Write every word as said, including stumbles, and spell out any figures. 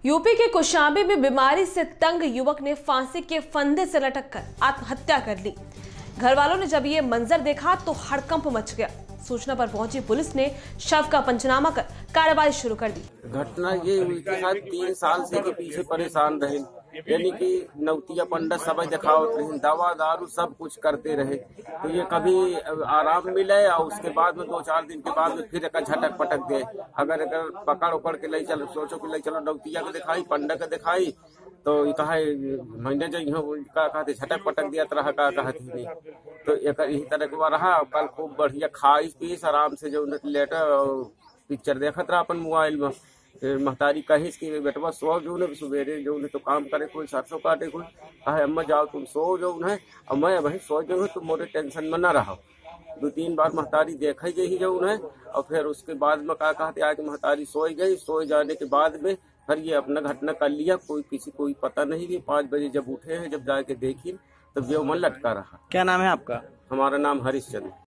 UP के कौशाम्बी में बीमारी से तंग युवक ने फांसी के फंदे से लटक कर आत्महत्या कर ली। घर वालों ने जब ये मंजर देखा तो हड़कंप मच गया। सूचना पर पहुंची पुलिस ने शव का पंचनामा कर कार्रवाई शुरू कर दी। घटना ये हुई थी, शायद तीन साल से के पीछे परेशान रहे, यानी कि नौतिया पंडा सब दिखावत रहे, दवा दारू सब कुछ करते रहे। तो ये कभी आराम मिले और उसके बाद में दो चार दिन के बाद में फिर एक झटक पटक गए। अगर अगर पकड़ उकड़ के ले चलो, सोचो कि ले चलो नौतिया के दिखाई, पंडा के दिखाई, तो ये कहा महीने जो का कहते झटक पटक दिया तरह का कहती नहीं। तो एक यही तरह के रहा। कल खूब बढ़िया खाई पीस आराम से जो लेटर पिक्चर देखत रहा अपन मोबाइल में। महतारी कहिस कि बेटवा सो जो ने सवेरे जो ने तो काम करे, कोई सरसों काटे, कोई कहे अम्मा जाओ तुम सो जो है, और मैं वही सो जो तुम मोरे टेंशन में न रहो। दो तीन बार महतारी देखा गई जो है, और फिर उसके बाद में क्या कहते आज महतारी सोई गई। सोए जाने के बाद में फिर ये अपना घटना कर लिया, कोई किसी कोई पता नहीं कि पाँच बजे जब उठे हैं, जब जाके देखी तब जो मन लटका रहा। क्या नाम है आपका? हमारा नाम हरीशचंद्र।